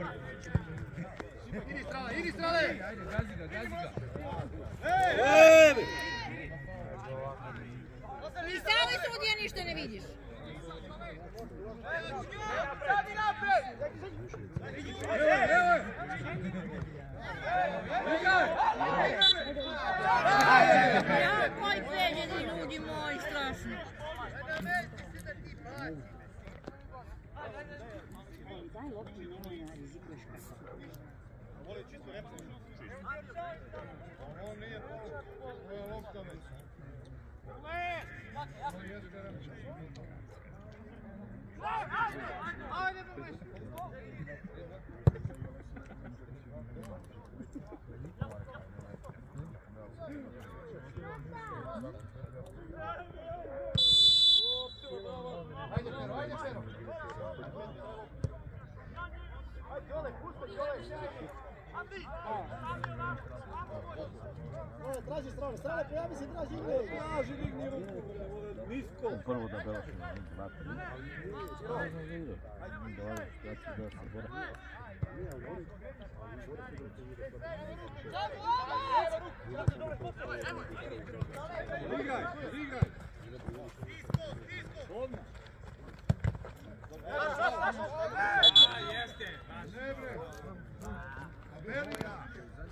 Idi strale! Ajde, gazi ga. Ni sami sudija ništa ne vidiš. Sadi napred! Ja, koji pređeni ljudi moji, strašno. Daj loptu, nemoj na rizikuješ kako. Voli čisto repno. On nije ovo je lopta već. Ajde, Ajde, Pero. Ajde, Jole, pusti, Jole, sjajno. Traži strane, pojavi se, traži digni ruku. Nisko. Prvo da belaš na 2-3. Igraj.